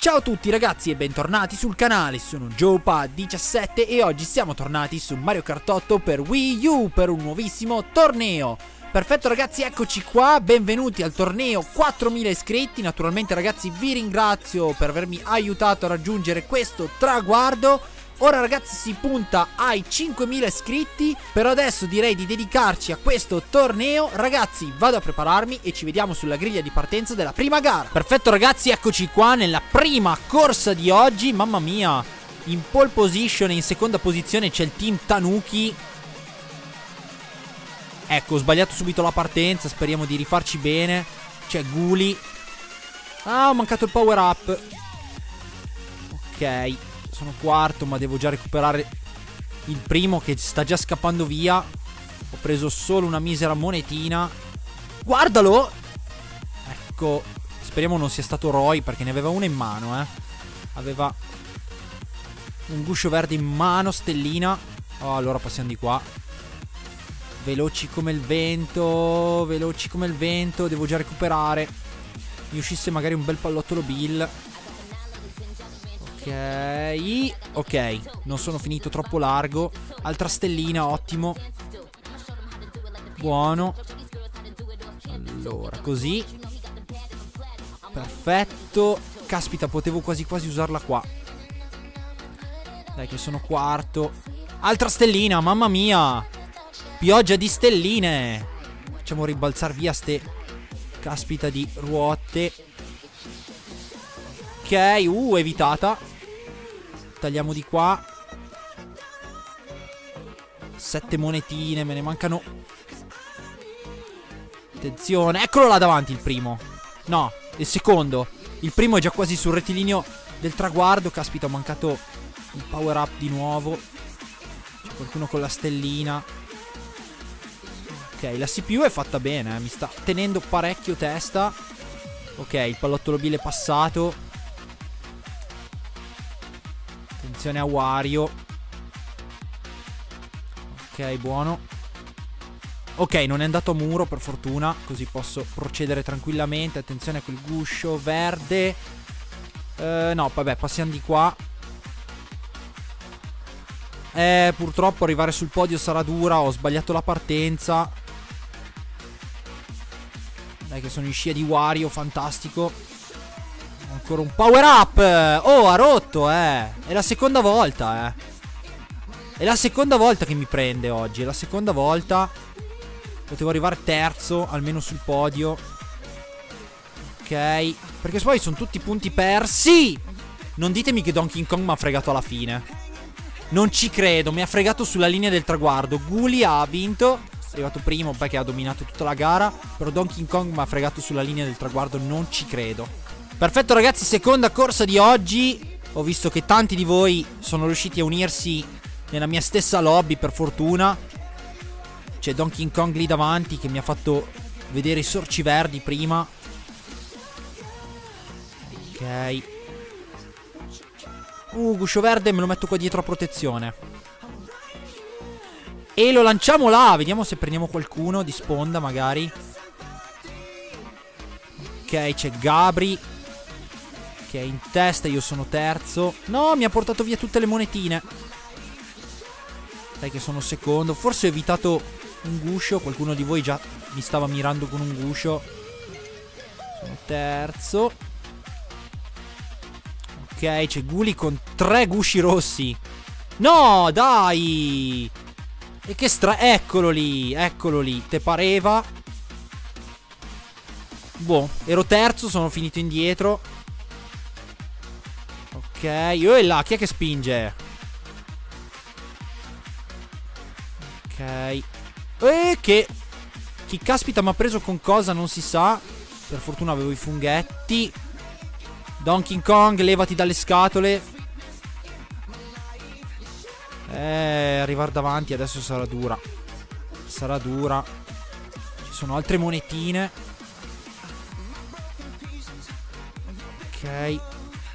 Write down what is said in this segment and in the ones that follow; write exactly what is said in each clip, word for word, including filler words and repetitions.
Ciao a tutti ragazzi e bentornati sul canale, sono Joepad diciassette e oggi siamo tornati su Mario Kart otto per Wii U per un nuovissimo torneo. Perfetto ragazzi, eccoci qua, benvenuti al torneo, quattromila iscritti. Naturalmente ragazzi vi ringrazio per avermi aiutato a raggiungere questo traguardo. Ora ragazzi si punta ai cinquemila iscritti. Per adesso direi di dedicarci a questo torneo. Ragazzi vado a prepararmi e ci vediamo sulla griglia di partenza della prima gara. Perfetto ragazzi, eccoci qua nella prima corsa di oggi. Mamma mia, in pole position e in seconda posizione c'è il team Tanuki. Ecco, ho sbagliato subito la partenza, speriamo di rifarci bene. C'è Guli. Ah, ho mancato il power up. Ok, sono quarto, ma devo già recuperare il primo che sta già scappando via. Ho preso solo una misera monetina. Guardalo! Ecco, speriamo non sia stato Roy, perché ne aveva una in mano, eh. Aveva un guscio verde in mano, stellina. Oh, allora passiamo di qua. Veloci come il vento, veloci come il vento, devo già recuperare. Mi uscisse magari un bel pallottolo Bill. Ok, ok, non sono finito troppo largo. Altra stellina, ottimo. Buono. Allora, così. Perfetto. Caspita, potevo quasi quasi usarla qua. Dai che sono quarto. Altra stellina, mamma mia. Pioggia di stelline. Facciamo ribalzare via ste caspita di ruote. Ok, uh, evitata. Tagliamo di qua. Sette monetine, me ne mancano. Attenzione, eccolo là davanti il primo. No, il secondo. Il primo è già quasi sul rettilineo del traguardo. Caspita, ho mancato il power up di nuovo. C'è qualcuno con la stellina. Ok, la C P U è fatta bene, eh. Mi sta tenendo parecchio testa. Ok, il pallottolo Bill è passato. Attenzione a Wario. Ok, buono. Ok, non è andato a muro per fortuna, così posso procedere tranquillamente. Attenzione a quel guscio verde. eh, No, vabbè, passiamo di qua. Eh, purtroppo arrivare sul podio sarà dura. Ho sbagliato la partenza. Dai che sono in scia di Wario, fantastico. Ancora un power up. Oh, ha rotto, eh. È la seconda volta, eh. È la seconda volta che mi prende oggi. È la seconda volta. Potevo arrivare terzo, almeno sul podio. Ok. Perché poi sono tutti punti persi. Non ditemi che Donkey Kong mi ha fregato alla fine. Non ci credo, mi ha fregato sulla linea del traguardo. Guli ha vinto. È arrivato primo perché ha dominato tutta la gara. Però Donkey Kong mi ha fregato sulla linea del traguardo, non ci credo. Perfetto ragazzi, seconda corsa di oggi. Ho visto che tanti di voi sono riusciti a unirsi nella mia stessa lobby, per fortuna. C'è Donkey Kong lì davanti che mi ha fatto vedere i sorci verdi prima. Ok. Uh, guscio verde, me lo metto qua dietro a protezione. E lo lanciamo là. Vediamo se prendiamo qualcuno di sponda magari. Ok, c'è Gabri che è in testa, io sono terzo. No, mi ha portato via tutte le monetine. Dai che sono secondo. Forse ho evitato un guscio. Qualcuno di voi già mi stava mirando con un guscio. Sono terzo. Ok, c'è Guli con tre gusci rossi. No, dai. E che stra... Eccolo lì, eccolo lì. Te pareva? Boh, ero terzo, sono finito indietro. Ok, io e là, chi è che spinge? Ok. E che... Chi caspita mi ha preso con cosa non si sa. Per fortuna avevo i funghetti. Donkey Kong, levati dalle scatole. Eh, arrivare davanti adesso sarà dura. Sarà dura. Ci sono altre monetine. Ok.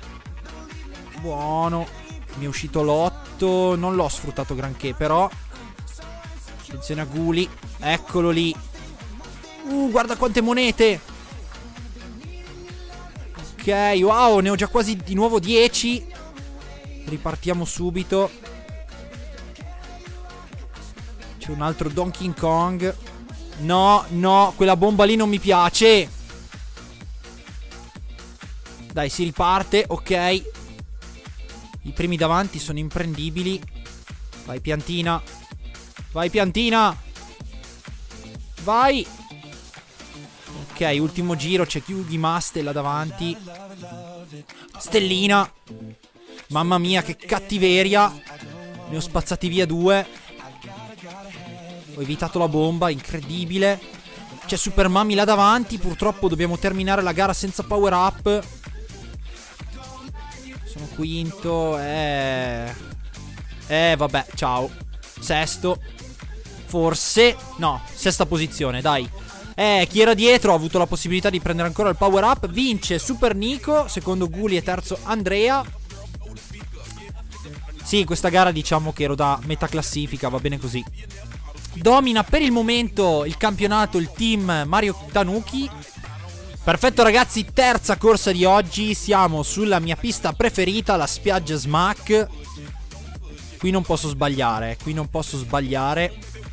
Buono. Mi è uscito l'otto. Non l'ho sfruttato granché, però. Attenzione a Guli. Eccolo lì. Uh, guarda quante monete. Ok, Ok, wow, ne ho già quasi di nuovo dieci. Ripartiamo subito. C'è un altro Donkey Kong. No, no, quella bomba lì non mi piace. Dai, si riparte, ok. I primi davanti sono imprendibili. Vai piantina. Vai piantina. Vai. Ok, ultimo giro. C'è Yugi Master là davanti. Stellina. Mamma mia, che cattiveria. Ne ho spazzati via due. Ho evitato la bomba, incredibile. C'è Super Mami là davanti. Purtroppo dobbiamo terminare la gara senza power up. Sono quinto. Eh Eh vabbè, ciao. Sesto. Forse. No, sesta posizione, dai. Eh, chi era dietro ha avuto la possibilità di prendere ancora il power up. Vince Super Nico. Secondo Guli e terzo Andrea. Sì, questa gara diciamo che ero da metà classifica. Va bene così. Domina per il momento il campionato il team Mario Tanuki. Perfetto ragazzi, terza corsa di oggi. Siamo sulla mia pista preferita, la spiaggia Smack. Qui non posso sbagliare, qui non posso sbagliare.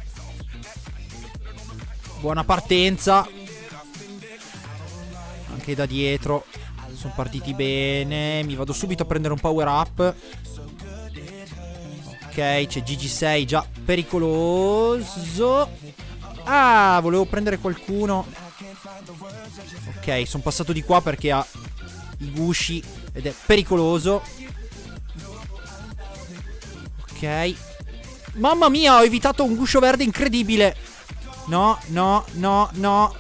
Buona partenza. Anche da dietro sono partiti bene. Mi vado subito a prendere un power up. Ok, c'è G G sei già pericoloso. Ah, volevo prendere qualcuno. Ok, sono passato di qua perché ha i gusci ed è pericoloso. Ok. Mamma mia, ho evitato un guscio verde incredibile. No, no, no, no.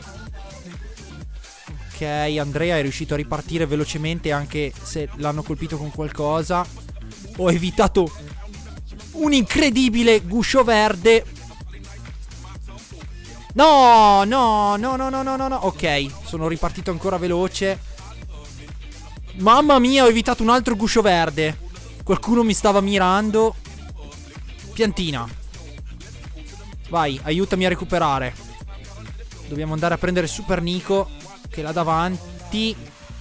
Ok, Andrea è riuscito a ripartire velocemente anche se l'hanno colpito con qualcosa. Ho evitato un incredibile guscio verde. No, no, no, no, no, no, no, no. Ok, sono ripartito ancora veloce. Mamma mia, ho evitato un altro guscio verde. Qualcuno mi stava mirando. Piantina. Vai, aiutami a recuperare. Dobbiamo andare a prendere Super Nico, che è là davanti.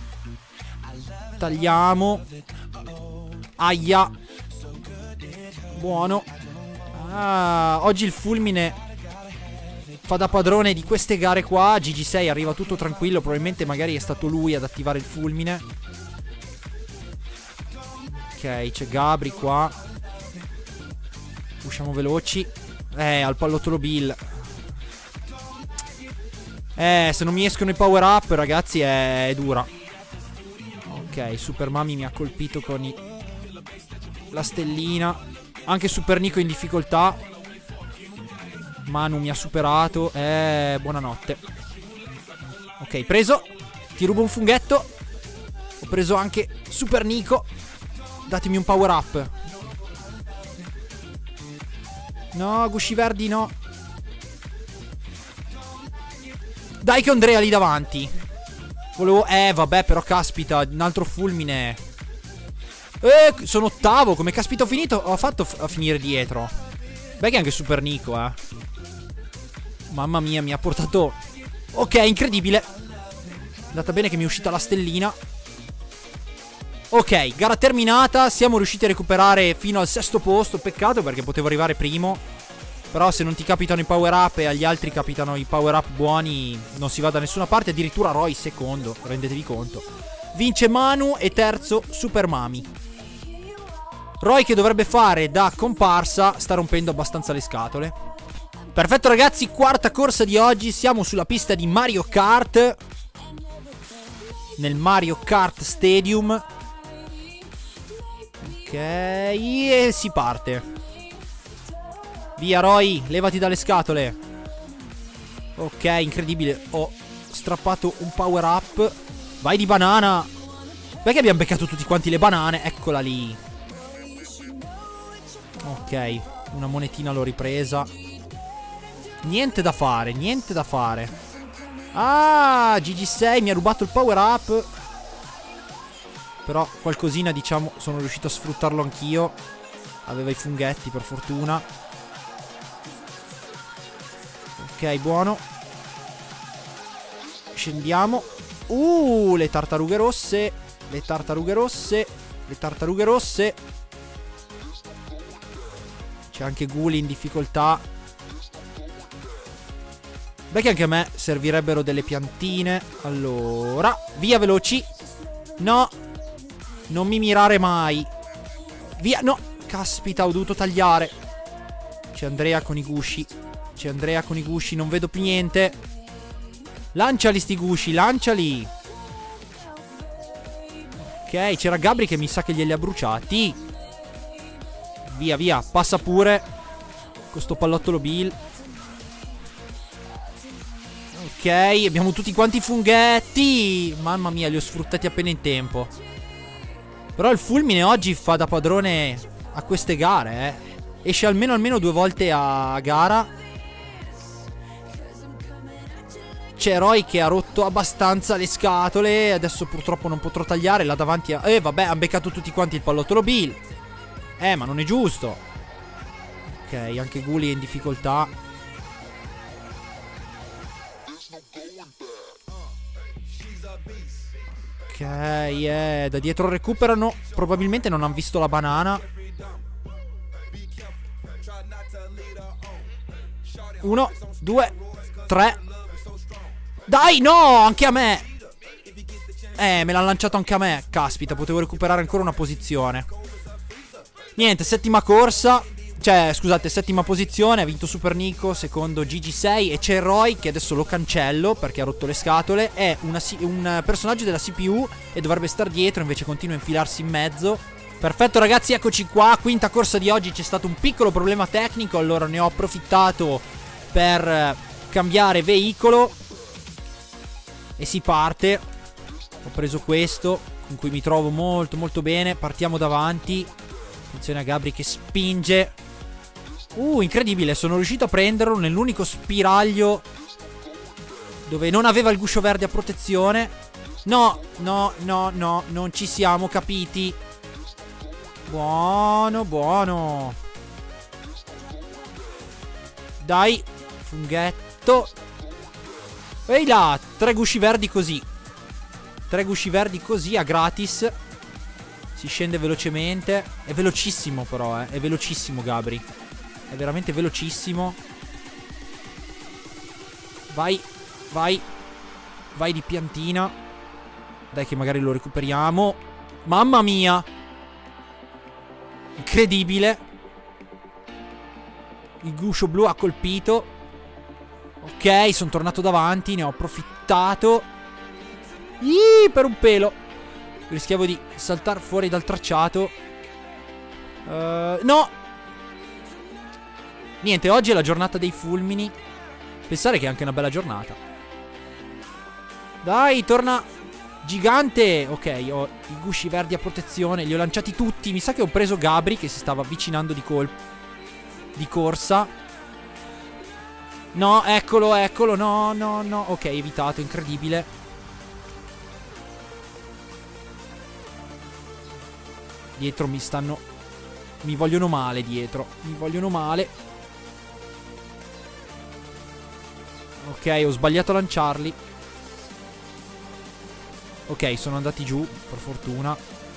Tagliamo. Aia. Buono. Ah, oggi il fulmine fa da padrone di queste gare qua. G G sei arriva tutto tranquillo. Probabilmente magari è stato lui ad attivare il fulmine. Ok, c'è Gabri qua. Usciamo veloci. Eh, al pallottolo Bill. Eh, se non mi escono i power up, ragazzi, è, è dura. Ok, Super Mami mi ha colpito con i... la stellina. Anche Super Nico in difficoltà. Manu mi ha superato. Eh, buonanotte. Ok, preso. Ti rubo un funghetto. Ho preso anche Super Nico. Datemi un power up. No, gusci verdi no. Dai che Andrea lì davanti. Volevo... Eh, vabbè, però caspita, un altro fulmine. Eh, sono ottavo. Come caspita ho finito? Ho fatto a finire dietro. Beh, che anche Super Nico, eh. Mamma mia, mi ha portato... Ok, incredibile. È andata bene che mi è uscita la stellina. Ok, gara terminata. Siamo riusciti a recuperare fino al sesto posto. Peccato perché potevo arrivare primo. Però se non ti capitano i power up e agli altri capitano i power up buoni, non si va da nessuna parte. Addirittura Roy secondo, rendetevi conto. Vince Manu e terzo Super Mami. Roy, che dovrebbe fare da comparsa, sta rompendo abbastanza le scatole. Perfetto ragazzi, quarta corsa di oggi. Siamo sulla pista di Mario Kart, nel Mario Kart Stadium. Ok, e si parte. Via Roy, levati dalle scatole. Ok, incredibile. Ho strappato un power up. Vai di banana. Perché abbiamo beccato tutti quanti le banane? Eccola lì. Ok, una monetina l'ho ripresa. Niente da fare, niente da fare. Ah, G G sei mi ha rubato il power up. Però qualcosina, diciamo, sono riuscito a sfruttarlo anch'io. Aveva i funghetti, per fortuna. Ok, buono. Scendiamo. Uh, le tartarughe rosse. Le tartarughe rosse. Le tartarughe rosse. C'è anche Guli in difficoltà. Beh, che anche a me servirebbero delle piantine. Allora, via veloci. No, non mi mirare mai. Via, no. Caspita, ho dovuto tagliare. C'è Andrea con i gusci. C'è Andrea con i gusci, non vedo più niente. Lanciali sti gusci, lanciali. Ok, c'era Gabri che mi sa che glieli ha bruciati. Via, via, passa pure con sto pallottolo Bill. Ok, abbiamo tutti quanti i funghetti. Mamma mia, li ho sfruttati appena in tempo. Però il fulmine oggi fa da padrone a queste gare, eh. Esce almeno almeno due volte a gara. C'è Roy che ha rotto abbastanza le scatole. Adesso purtroppo non potrò tagliare. Là davanti a... Eh vabbè, hanno beccato tutti quanti il pallottolo Bill. Eh ma non è giusto. Ok, anche Guli è in difficoltà. Ok, eh, da dietro recuperano. Probabilmente non hanno visto la banana. Uno, due, tre. Dai, no, anche a me. Eh, me l'ha lanciato anche a me. Caspita, potevo recuperare ancora una posizione. Niente, settima corsa. Cioè, scusate, settima posizione. Ha vinto Super Nico, secondo G G sei. E c'è Roy, che adesso lo cancello perché ha rotto le scatole. È una, un personaggio della C P U e dovrebbe star dietro, invece continua a infilarsi in mezzo. Perfetto ragazzi, eccoci qua. Quinta corsa di oggi. C'è stato un piccolo problema tecnico, allora ne ho approfittato per cambiare veicolo e si parte. Ho preso questo con cui mi trovo molto molto bene. Partiamo davanti. Attenzione a Gabri che spinge. Uh, incredibile, sono riuscito a prenderlo nell'unico spiraglio dove non aveva il guscio verde a protezione. No, no, no, no, non ci siamo capiti. Buono, buono. Dai, funghetto. Ehi là, tre gusci verdi così. Tre gusci verdi così a gratis. Si scende velocemente. È velocissimo però, eh. È velocissimo Gabri. È veramente velocissimo. Vai, vai. Vai di piantina. Dai che magari lo recuperiamo. Mamma mia. Incredibile. Il guscio blu ha colpito. Ok, sono tornato davanti. Ne ho approfittato. Iii, per un pelo. Rischiavo di saltare fuori dal tracciato. uh, No. Niente, oggi è la giornata dei fulmini. Pensare che è anche una bella giornata. Dai, torna gigante. Ok, ho i gusci verdi a protezione. Li ho lanciati tutti. Mi sa che ho preso Gabri che si stava avvicinando di colpo, di corsa. No, eccolo, eccolo. No, no, no. Ok, evitato, incredibile. Dietro mi stanno... Mi vogliono male dietro. Mi vogliono male. Ok, ho sbagliato a lanciarli. Ok, sono andati giù, per fortuna.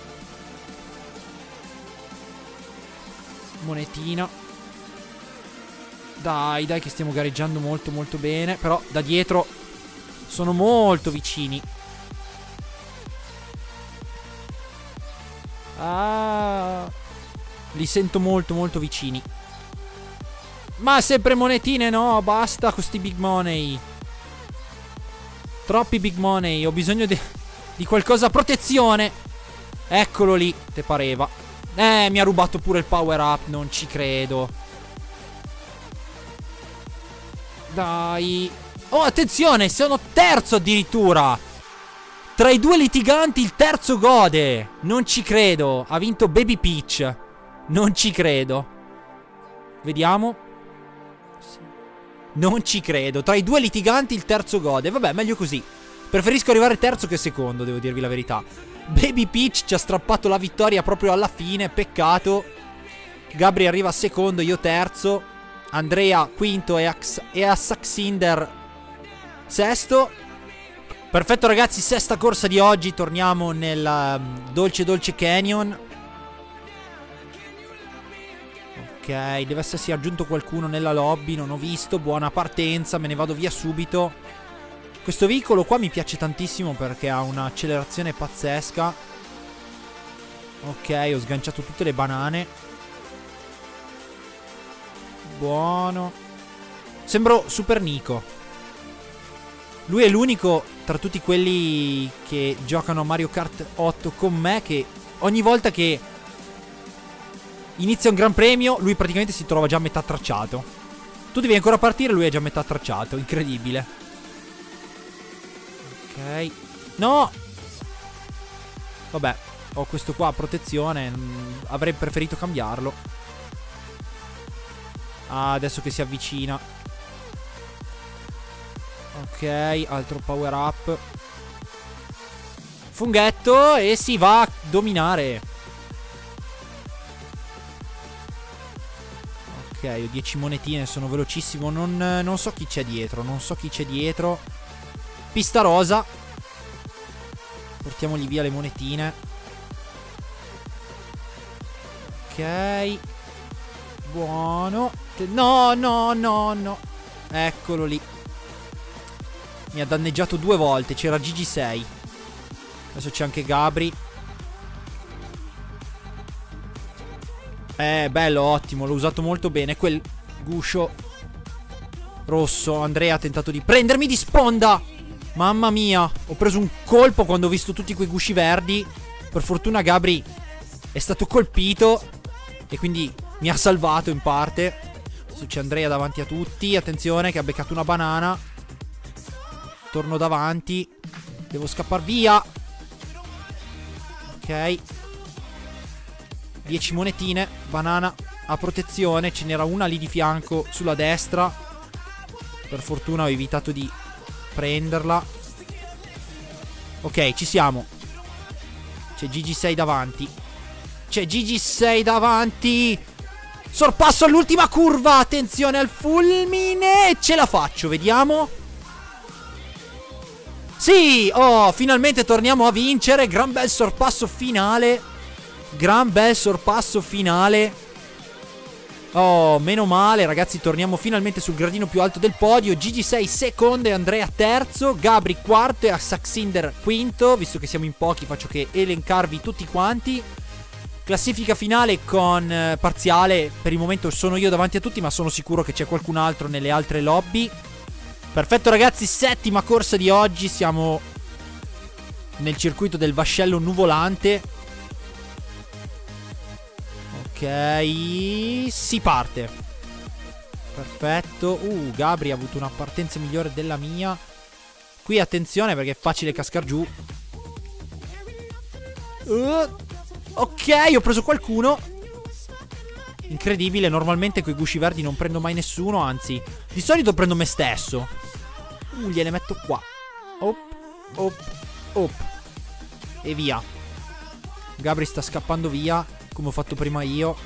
Monetina. Dai, dai che stiamo gareggiando molto molto bene. Però da dietro sono molto vicini. Ah, li sento molto molto vicini. Ma sempre monetine, no, basta con sti big money. Troppi big money. Ho bisogno di, di qualcosa a protezione. Eccolo lì, te pareva. Eh, mi ha rubato pure il power up. Non ci credo. Dai. Oh, attenzione, sono terzo addirittura. Tra i due litiganti il terzo gode. Non ci credo. Ha vinto Baby Peach. Non ci credo. Vediamo. Non ci credo. Tra i due litiganti il terzo gode. Vabbè, meglio così. Preferisco arrivare terzo che secondo, devo dirvi la verità. Baby Peach ci ha strappato la vittoria proprio alla fine. Peccato. Gabri arriva secondo, io terzo. Andrea quinto e, Ax e Assaxinder sesto. Perfetto ragazzi, sesta corsa di oggi. Torniamo nel um, dolce dolce canyon. Ok, deve essersi aggiunto qualcuno nella lobby. Non ho visto, buona partenza. Me ne vado via subito. Questo veicolo qua mi piace tantissimo perché ha un'accelerazione pazzesca. Ok, ho sganciato tutte le banane. Buono. Sembro Super Nico. Lui è l'unico tra tutti quelli che giocano a Mario Kart otto con me che ogni volta che inizia un gran premio lui praticamente si trova già a metà tracciato. Tu devi ancora partire, lui è già a metà tracciato. Incredibile. Ok. No! Vabbè, ho questo qua a protezione. Avrei preferito cambiarlo. Ah, adesso che si avvicina. Ok, altro power up. Funghetto e si va a dominare. Ok, ho dieci monetine, sono velocissimo. Non, non so chi c'è dietro, non so chi c'è dietro. Pista rosa. Portiamogli via le monetine. Ok. Buono. No, no, no, no. Eccolo lì. Mi ha danneggiato due volte. C'era G G sei. Adesso c'è anche Gabri. Eh, bello, ottimo. L'ho usato molto bene. Quel guscio rosso. Andrea ha tentato di prendermi di sponda. Mamma mia. Ho preso un colpo quando ho visto tutti quei gusci verdi. Per fortuna Gabri è stato colpito e quindi mi ha salvato in parte. Adesso c'è Andrea davanti a tutti. Attenzione che ha beccato una banana. Torno davanti. Devo scappare via. Ok. dieci monetine. Banana a protezione. Ce n'era una lì di fianco sulla destra. Per fortuna ho evitato di prenderla. Ok, ci siamo. C'è G G sei davanti. C'è G G sei davanti. Sorpasso all'ultima curva. Attenzione al fulmine. Ce la faccio, vediamo. Sì, oh, finalmente torniamo a vincere. Gran bel sorpasso finale. Gran bel sorpasso finale. Oh, meno male, ragazzi, torniamo finalmente sul gradino più alto del podio. G G sei secondo e Andrea terzo. Gabri quarto e Saxinder quinto. Visto che siamo in pochi faccio che elencarvi tutti quanti. Classifica finale con eh, parziale. Per il momento sono io davanti a tutti, ma sono sicuro che c'è qualcun altro nelle altre lobby. Perfetto ragazzi, settima corsa di oggi. Siamo nel circuito del vascello nuvolante. Ok, si parte. Perfetto. Uh, Gabri ha avuto una partenza migliore della mia. Qui attenzione perché è facile cascar giù. uh, Ok, ho preso qualcuno. Incredibile, normalmente coi gusci verdi non prendo mai nessuno. Anzi, di solito prendo me stesso. Uh, gliele metto qua. Op, op, op. E via. Gabri sta scappando via, come ho fatto prima io.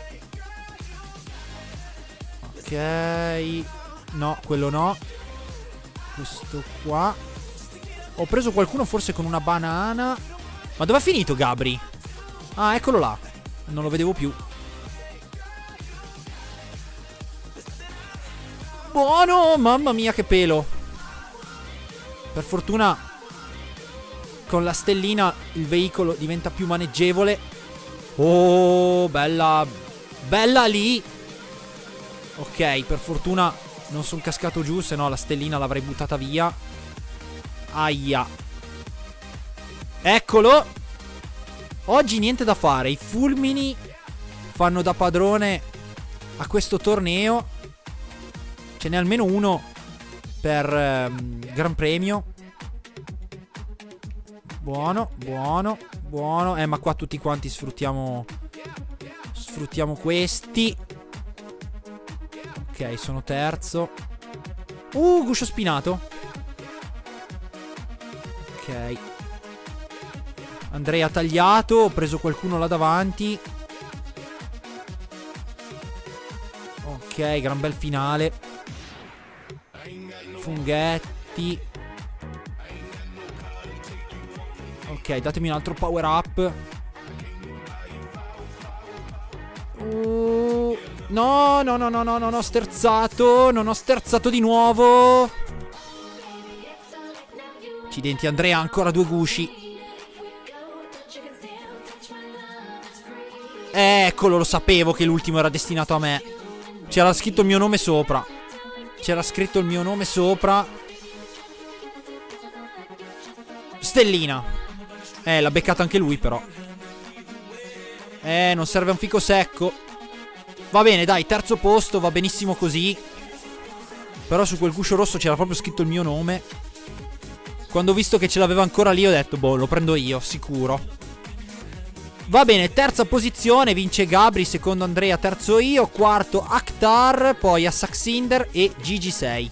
Ok. No, quello no. Questo qua. Ho preso qualcuno forse con una banana. Ma dove è finito Gabri? Ah, eccolo là. Non lo vedevo più. Buono, mamma mia che pelo. Per fortuna con la stellina il veicolo diventa più maneggevole. Oh, bella. Bella lì. Ok, per fortuna non sono cascato giù, se no la stellina l'avrei buttata via. Aia. Eccolo. Oggi niente da fare. I fulmini fanno da padrone a questo torneo. Ce n'è almeno uno per ehm, Gran Premio. Buono, buono, buono. Eh, ma qua tutti quanti sfruttiamo Sfruttiamo questi. Ok, sono terzo. Uh, guscio spinato. Ok. Andrea tagliato. Ho preso qualcuno là davanti. Ok, gran bel finale. Funghetti. Ok, datemi un altro power up. Uh, no, no, no, no, no, non ho sterzato. Non ho sterzato di nuovo. Accidenti, Andrea, ancora due gusci. Eccolo, lo sapevo che l'ultimo era destinato a me. C'era scritto il mio nome sopra. C'era scritto il mio nome sopra. Stellina. Eh, l'ha beccata anche lui però. Eh, non serve un fico secco. Va bene, dai, terzo posto, va benissimo così. Però su quel guscio rosso c'era proprio scritto il mio nome. Quando ho visto che ce l'aveva ancora lì ho detto, boh, lo prendo io, sicuro. Va bene, terza posizione, vince Gabri, secondo Andrea, terzo io, quarto Akhtar, poi Asaxinder e G G sei.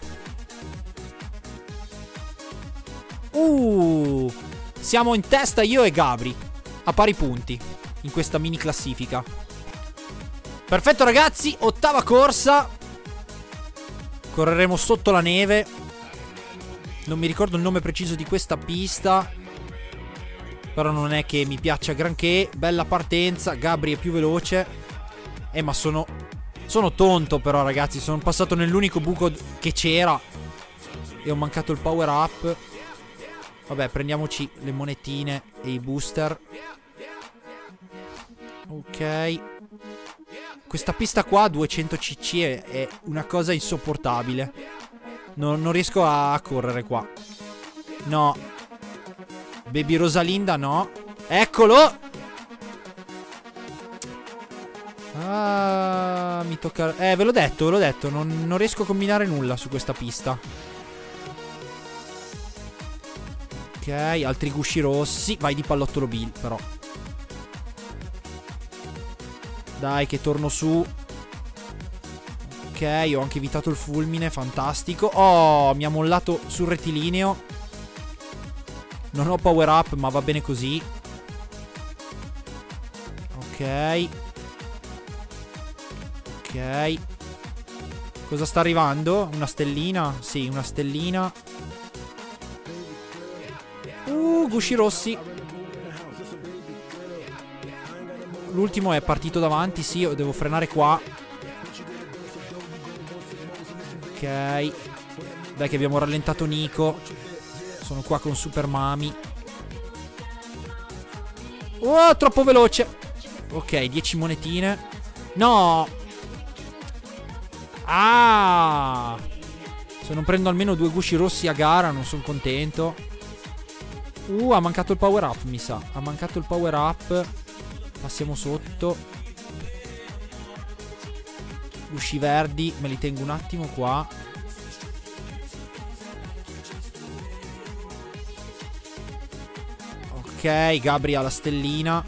Uh, siamo in testa io e Gabri, a pari punti, in questa mini classifica. Perfetto ragazzi, ottava corsa. Correremo sotto la neve. Non mi ricordo il nome preciso di questa pista, però non è che mi piaccia granché. Bella partenza, Gabri è più veloce. Eh ma sono Sono tonto però ragazzi. Sono passato nell'unico buco che c'era e ho mancato il power up. Vabbè, prendiamoci le monetine e i booster. Ok. Questa pista qua duecento cc è, è una cosa insopportabile. Non, non riesco a correre qua. No. Baby Rosalinda no. Eccolo. Ah, mi tocca. Eh, ve l'ho detto, ve l'ho detto. Non, non riesco a combinare nulla su questa pista. Ok, altri gusci rossi. Vai di pallottolo Bill, però. Dai, che torno su. Ok, ho anche evitato il fulmine. Fantastico. Oh, mi ha mollato sul rettilineo. Non ho power up, ma va bene così. Ok. Ok. Cosa sta arrivando? Una stellina? Sì, una stellina. Uh, gusci rossi. L'ultimo è partito davanti. Sì, io devo frenare qua. Ok. Dai che abbiamo rallentato Nico. Sono qua con Super Mami. Oh, troppo veloce. Ok, dieci monetine. No. Ah. Se non prendo almeno due gusci rossi a gara non sono contento. Uh, ha mancato il power up, mi sa. Ha mancato il power up. Passiamo sotto. Gusci verdi, me li tengo un attimo qua. Ok, Gabri ha la stellina.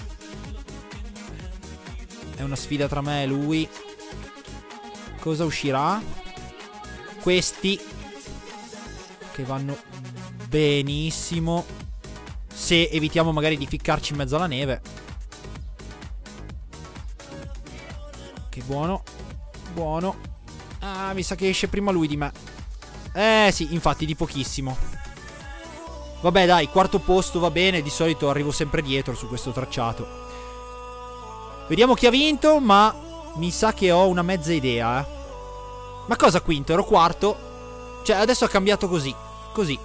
È una sfida tra me e lui. Cosa uscirà? Questi che vanno benissimo, se evitiamo magari di ficcarci in mezzo alla neve. Che buono. Buono. Ah, mi sa che esce prima lui di me. Eh sì, infatti di pochissimo. Vabbè dai, quarto posto va bene. Di solito arrivo sempre dietro su questo tracciato. Vediamo chi ha vinto, ma mi sa che ho una mezza idea, eh. Ma cosa quinto? Ero quarto. Cioè adesso ha cambiato così. Così.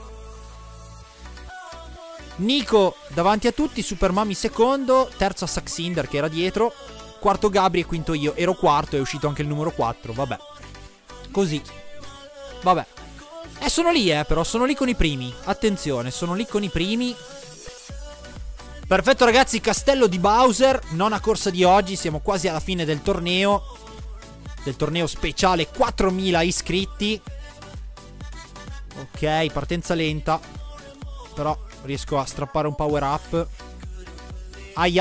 Nico davanti a tutti, Super Mami secondo, terzo a Saxinder che era dietro, quarto Gabri e quinto io. Ero quarto, è uscito anche il numero quattro, vabbè. Così. Vabbè. Eh, sono lì, eh, però sono lì con i primi. Attenzione, sono lì con i primi. Perfetto ragazzi, Castello di Bowser, nona corsa di oggi, siamo quasi alla fine del torneo. Del torneo speciale, quattromila iscritti. Ok, partenza lenta. Però riesco a strappare un power up. Aia.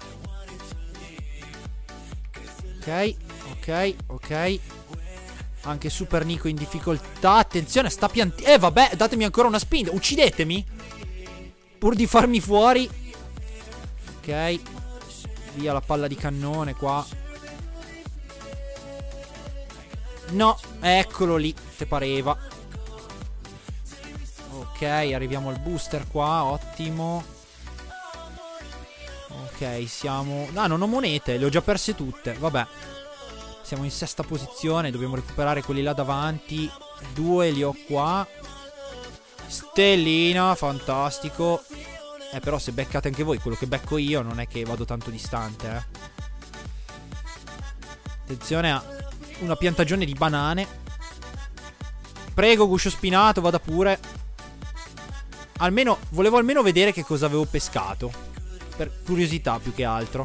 Ok, ok, ok. Anche Super Nico in difficoltà. Attenzione, sta pianti... Eh vabbè, datemi ancora una spinta. Uccidetemi pur di farmi fuori. Ok. Via la palla di cannone qua. No, eccolo lì. Te pareva. Ok, arriviamo al booster qua. Ottimo. Ok, siamo... Ah, non ho monete, le ho già perse tutte. Vabbè. Siamo in sesta posizione, dobbiamo recuperare quelli là davanti. Due li ho qua. Stellina, fantastico. Eh, però se beccate anche voi quello che becco io, non è che vado tanto distante, eh. Attenzione a una piantagione di banane. Prego, guscio spinato, vada pure. Almeno, volevo almeno vedere che cosa avevo pescato. Per curiosità più che altro.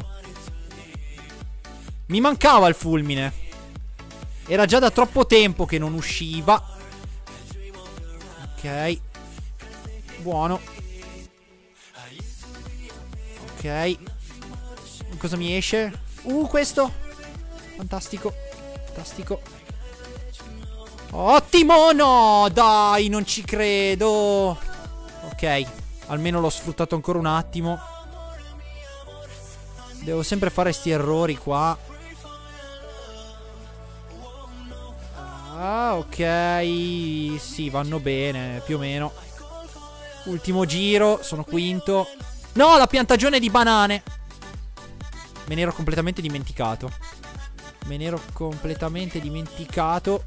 Mi mancava il fulmine. Era già da troppo tempo che non usciva. Ok. Buono. Ok. Cosa mi esce? Uh, questo. Fantastico. Fantastico. Ottimo. No, dai, non ci credo. Ok. Almeno l'ho sfruttato ancora un attimo. Devo sempre fare sti errori qua. Ah, ok. Sì, vanno bene, più o meno. Ultimo giro, sono quinto. No, la piantagione di banane. Me ne ero completamente dimenticato. Me ne ero completamente dimenticato.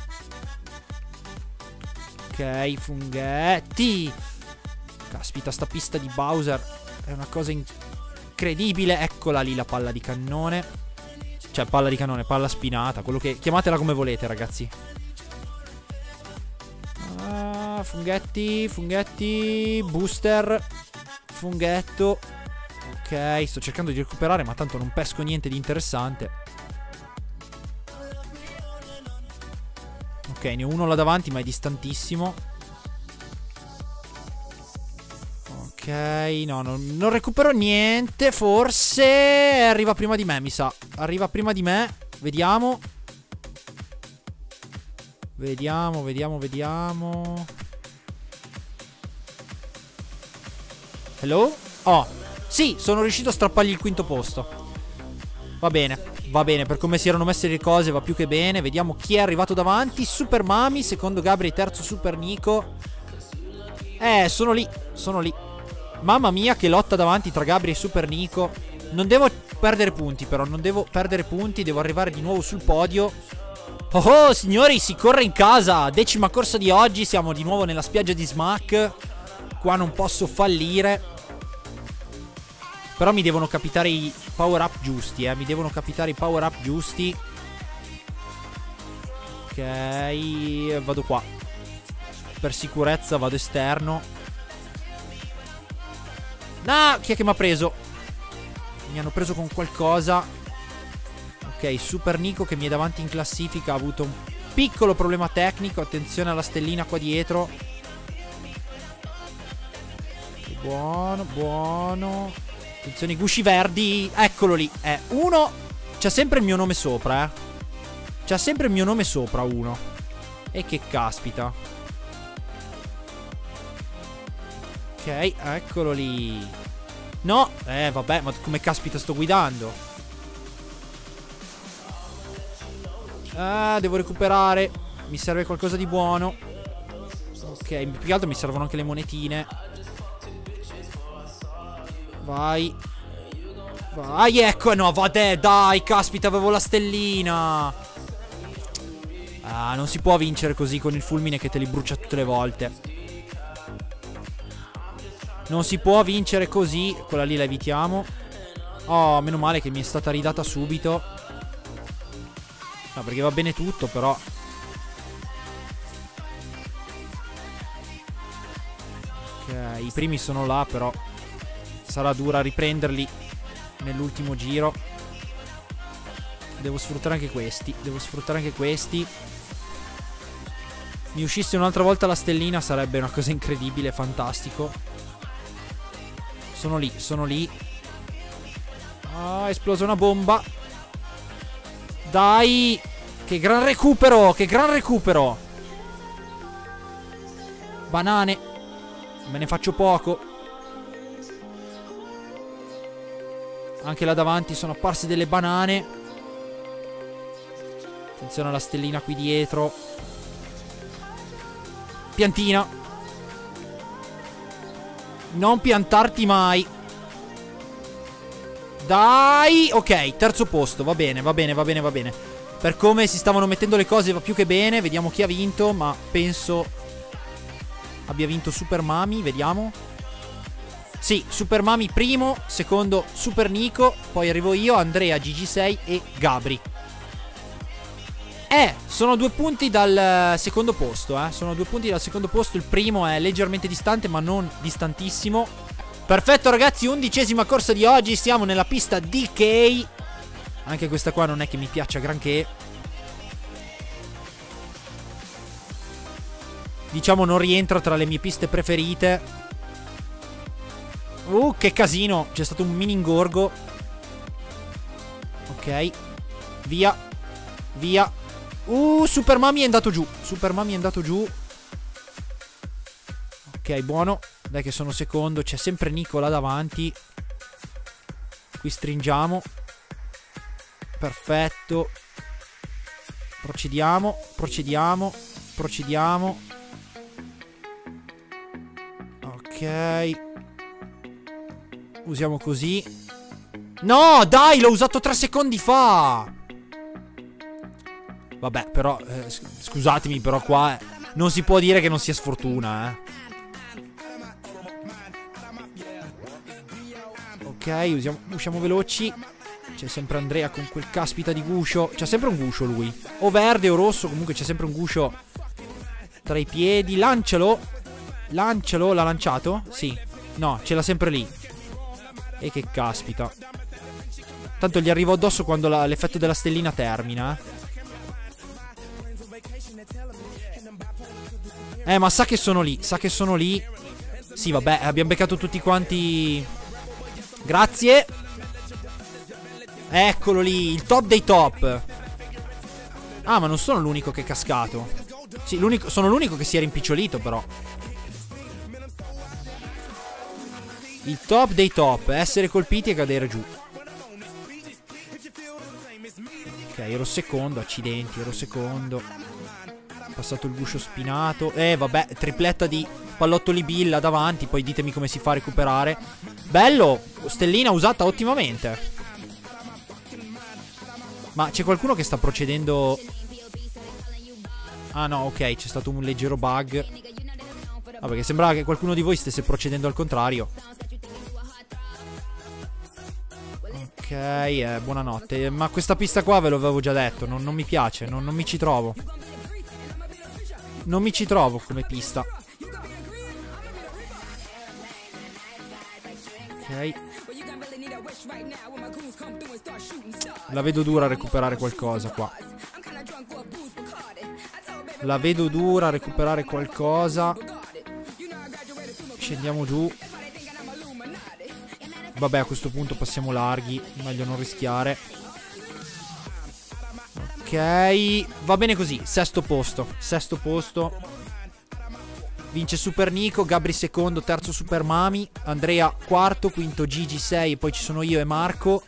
Ok, funghetti. Caspita, sta pista di Bowser è una cosa incredibile. Eccola lì la palla di cannone. Cioè, palla di cannone, palla spinata. Quello che... Chiamatela come volete, ragazzi. Ah, funghetti, funghetti. Booster. Funghetto. Ok, sto cercando di recuperare, ma tanto non pesco niente di interessante. Ok, ne ho uno là davanti, ma è distantissimo. Ok, no, non, non recupero niente. Forse arriva prima di me, mi sa. Arriva prima di me. Vediamo. Vediamo, vediamo, vediamo. Hello? Oh, sì, sono riuscito a strappargli il quinto posto. Va bene, va bene, per come si erano messe le cose va più che bene. Vediamo chi è arrivato davanti. Super Mami, secondo Gabri, terzo Super Nico. Eh, sono lì, sono lì. Mamma mia che lotta davanti tra Gabri e Super Nico. Non devo perdere punti però, non devo perdere punti. Devo arrivare di nuovo sul podio. Oh oh, signori, si corre in casa. Decima corsa di oggi, siamo di nuovo nella spiaggia di Smack. Qua non posso fallire. Però mi devono capitare i power up giusti, eh. Mi devono capitare i power up giusti. Ok, vado qua. Per sicurezza vado esterno. No, chi è che mi ha preso? Mi hanno preso con qualcosa. Ok, Super Nico che mi è davanti in classifica ha avuto un piccolo problema tecnico. Attenzione alla stellina qua dietro. Buono, buono. Attenzione ai gusci verdi. Eccolo lì. Eh, uno. C'ha sempre il mio nome sopra, eh. C'ha sempre il mio nome sopra, uno. E che caspita. Ok, eccolo lì. No, eh vabbè, ma come caspita sto guidando? Ah, devo recuperare. Mi serve qualcosa di buono. Ok, più che altro mi servono anche le monetine. Vai. Vai, ecco, no, vabbè, dai, caspita, avevo la stellina. Ah, non si può vincere così con il fulmine che te li brucia tutte le volte. Non si può vincere così. Quella lì la evitiamo. Oh, meno male che mi è stata ridata subito. No, perché va bene tutto, però. Ok, i primi sono là, però sarà dura riprenderli nell'ultimo giro. Devo sfruttare anche questi. Devo sfruttare anche questi. Mi uscisse un'altra volta la stellina sarebbe una cosa incredibile, fantastico. Sono lì, sono lì. Ah, è esplosa una bomba. Dai. Che gran recupero, che gran recupero. Banane. Me ne faccio poco. Anche là davanti sono apparse delle banane. Attenzione alla stellina qui dietro. Piantina. Non piantarti mai. Dai. Ok, terzo posto. Va bene, va bene, va bene, va bene. Per come si stavano mettendo le cose va più che bene. Vediamo chi ha vinto, ma penso abbia vinto Super Mami. Vediamo. Sì, Super Mami primo, secondo Super Nico, poi arrivo io, Andrea, G G sei e Gabri. Eh, sono due punti dal secondo posto, eh. Sono due punti dal secondo posto. Il primo è leggermente distante, ma non distantissimo. Perfetto, ragazzi, undicesima corsa di oggi. Siamo nella pista D K. Anche questa qua non è che mi piaccia granché. Diciamo non rientra tra le mie piste preferite. Uh, che casino. C'è stato un mini ingorgo. Ok. Via. Via. Uh, Super Mami è andato giù. Super Mami è andato giù. Ok, buono. Dai che sono secondo. C'è sempre Nicola davanti. Qui stringiamo. Perfetto. Procediamo. Procediamo. Procediamo. Ok. Usiamo così. No, dai, l'ho usato tre secondi fa. Vabbè, però eh, scusatemi, però qua eh, non si può dire che non sia sfortuna, eh. Ok, usiamo, usciamo veloci. C'è sempre Andrea con quel caspita di guscio. C'è sempre un guscio lui. O verde o rosso, comunque c'è sempre un guscio tra i piedi. Lancialo. Lancialo, l'ha lanciato? Sì. No, ce l'ha sempre lì. E che caspita. Tanto gli arrivo addosso quando l'effetto della stellina termina, eh. Eh, ma sa che sono lì. Sa che sono lì. Sì, vabbè, abbiamo beccato tutti quanti. Grazie. Eccolo lì, il top dei top. Ah, ma non sono l'unico che è cascato. Sì, l'unico, sono l'unico che si è rimpicciolito, però. Il top dei top. Essere colpiti e cadere giù. Ok, ero secondo, accidenti, ero secondo. Passato il guscio spinato. Eh, vabbè, tripletta di pallottoli Bill là davanti. Poi ditemi come si fa a recuperare. Bello, stellina usata ottimamente. Ma c'è qualcuno che sta procedendo. Ah no, ok, c'è stato un leggero bug. Ah, perché sembrava che qualcuno di voi stesse procedendo al contrario. Ok, eh, buonanotte. Ma questa pista qua ve l'avevo già detto. Non, non mi piace, non, non mi ci trovo. Non mi ci trovo come pista. Ok. La vedo dura a recuperare qualcosa qua. La vedo dura a recuperare qualcosa. Scendiamo giù. Vabbè, a questo punto passiamo larghi. Meglio non rischiare. Ok, va bene così. Sesto posto. Sesto posto. Vince Super Nico, Gabri secondo, terzo Super Mami, Andrea quarto, quinto G G sei, poi ci sono io e Marco.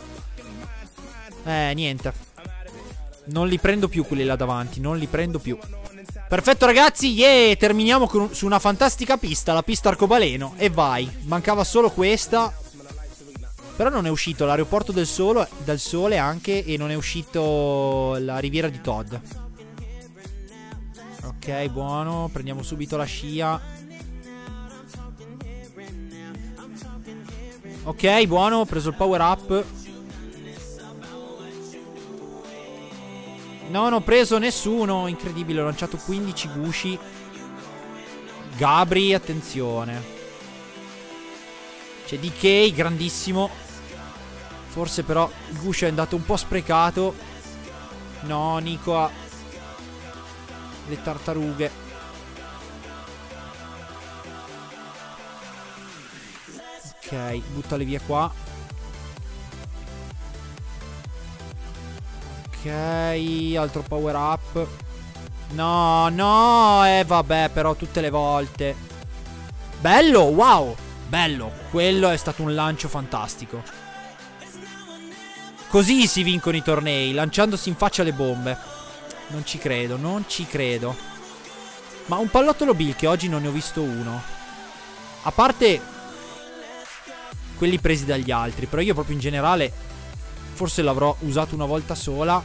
Eh, niente. Non li prendo più quelli là davanti, non li prendo più. Perfetto ragazzi, yeah, terminiamo con, su una fantastica pista, la pista arcobaleno. E vai, mancava solo questa. Però non è uscito l'aeroporto del, del sole anche. E non è uscito la riviera di Todd. Ok, buono. Prendiamo subito la scia. Ok, buono. Ho preso il power up. No, non ho preso nessuno. Incredibile, ho lanciato quindici gusci. Gabri, attenzione. C'è D K, grandissimo. Forse però il guscio è andato un po' sprecato. No, Nico ha le tartarughe. Ok, buttale via qua. Ok, altro power up. No, no, eh vabbè, però tutte le volte. Bello, wow. Bello, quello è stato un lancio fantastico. Così si vincono i tornei, lanciandosi in faccia le bombe. Non ci credo, non ci credo. Ma un pallottolo Bill che oggi non ne ho visto uno. A parte quelli presi dagli altri. Però io proprio in generale forse l'avrò usato una volta sola.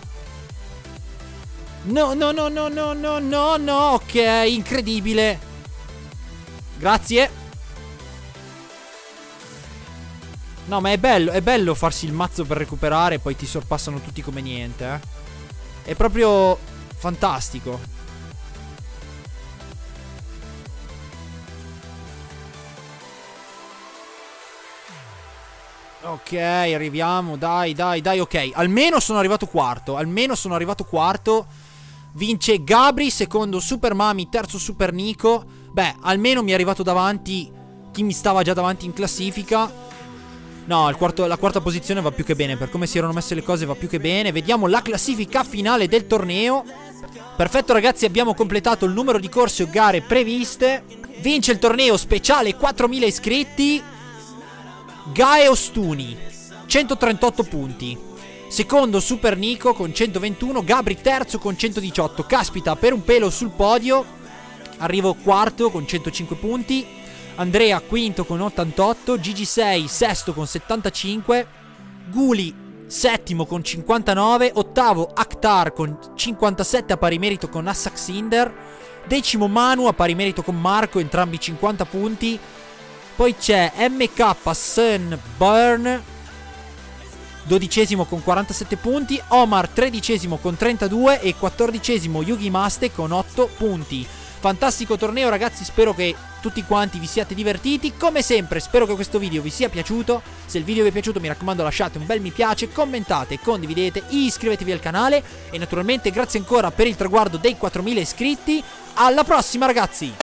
No, no, no, no, no, no, no, no. Ok, incredibile. Grazie. No, ma è bello, è bello farsi il mazzo per recuperare e poi ti sorpassano tutti come niente, eh. È proprio fantastico. Ok, arriviamo, dai, dai, dai, ok. Almeno sono arrivato quarto, almeno sono arrivato quarto. Vince Gabri, secondo Super Mami, terzo Super Nico. Beh, almeno mi è arrivato davanti chi mi stava già davanti in classifica. No, il quarto, la quarta posizione va più che bene. Per come si erano messe le cose va più che bene. Vediamo la classifica finale del torneo. Perfetto ragazzi, abbiamo completato il numero di corse o gare previste. Vince il torneo speciale quattromila iscritti Gae Ostuni, centotrentotto punti. Secondo Super Nico con centoventuno. Gabri terzo con centodiciotto. Caspita, per un pelo sul podio. Arrivo quarto con centocinque punti. Andrea quinto con ottantotto. Gigi sei sesto con settantacinque. Guli settimo con cinquantanove. Ottavo Akhtar con cinquantasette, a pari merito con Assaxinder. Decimo Manu, a pari merito con Marco, entrambi cinquanta punti. Poi c'è M K Sunburn, dodicesimo con quarantasette punti. Omar tredicesimo con trentadue. E quattordicesimo Yugi Maste con otto punti. Fantastico torneo ragazzi, spero che tutti quanti vi siate divertiti. Come sempre spero che questo video vi sia piaciuto. Se il video vi è piaciuto mi raccomando lasciate un bel mi piace, commentate, condividete, iscrivetevi al canale. E naturalmente grazie ancora per il traguardo dei quattromila iscritti. Alla prossima ragazzi!